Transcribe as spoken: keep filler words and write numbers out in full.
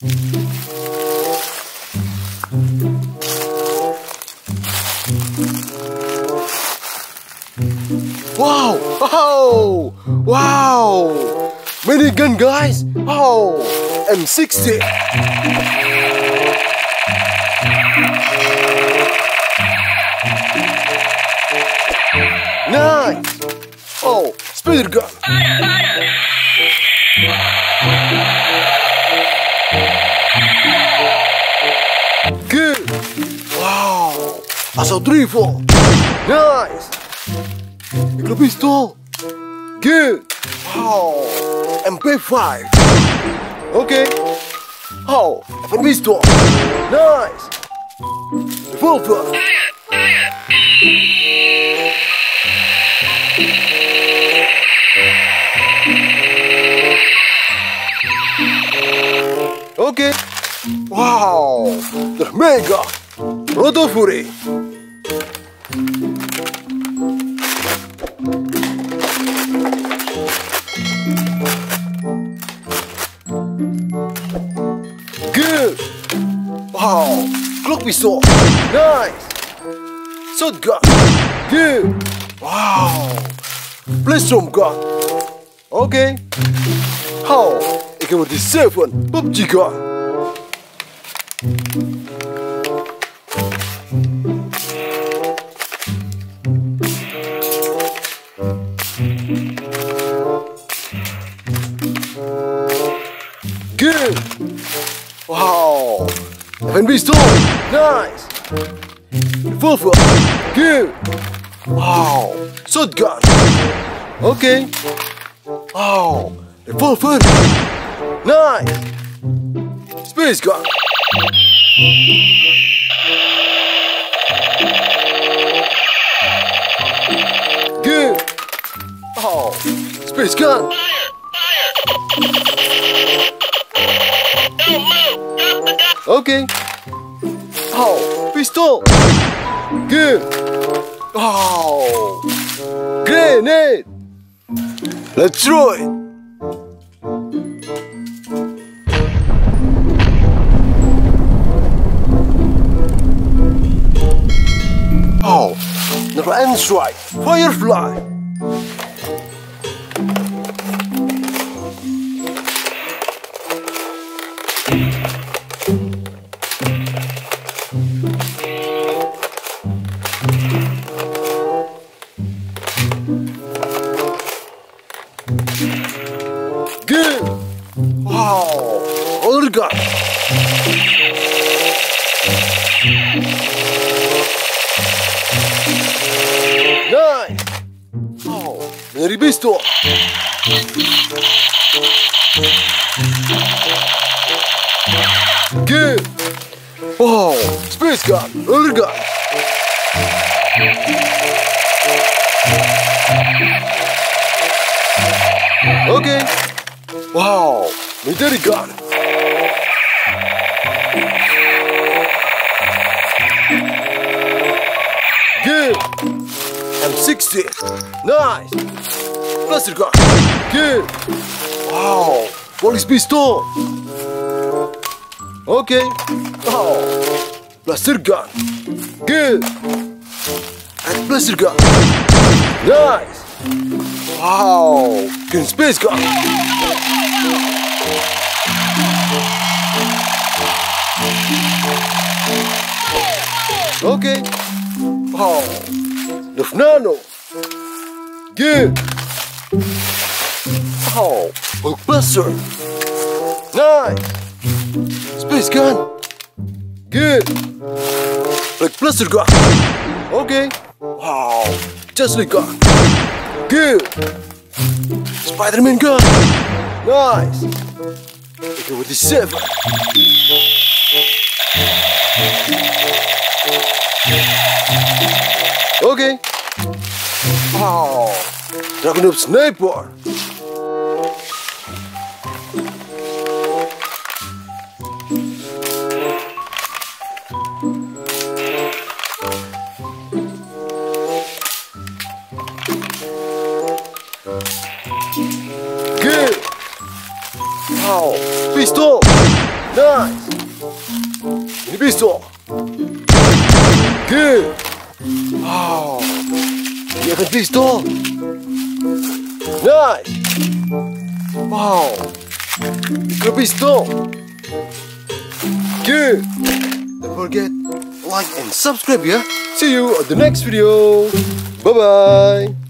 Wow! Oh! Wow! Minigun, guys! Oh! M sixteen! Nice! Oh! Speeder gun! Good! Wow! Assault rifle! Nice! Igloo pistol! Good! Wow! M P five! Okay! Oh! F N pistol! Nice! Revolver! Okay! Wow! The mega! ROTOFURY! Good! Wow! Clock pistol! Nice! Shotgun! Good! Wow! Blastrom gun! Okay! How? Ik heb die zeven P U B G gun! Good! Wow! F N pistol! Nice! Revolver! Good! Wow! Shotgun! Okay! Wow! Revolver! Nice! Space gun! Good! Oh! Space gun! Okay! Oh! Pistol! Good! Oh! Grenade! Let's throw it! Oh! Never ends right! Firefly! Good! Wow! Other gun! Nice! Oh! Very pistol! Good! Wow! Space gun! Other gun! Okay! Wow! Military gun! Good! M sixteen! Nice! Blaster gun! Good! Wow! Police pistol! Okay! Oh! Blaster gun! Good! And blaster gun! Nice! Wow! Green space gun! Okay! Wow! The nano! Good! Oh! Hulk blaster! Nice! Space gun! Good! Like blaster gun! Okay! Wow! Justice gun! Good! Spider-Man gun! Nice! Ik heb die seven! Okay! Wow! Dragon up sniper! Good! Wow! Pistol! Nice! Nice. Ini pistol. Good. Wow. Ini akan pistol. Nice. Wow. Ini pistol. Good. Don't forget like and subscribe ya. See you on the next video. Bye bye.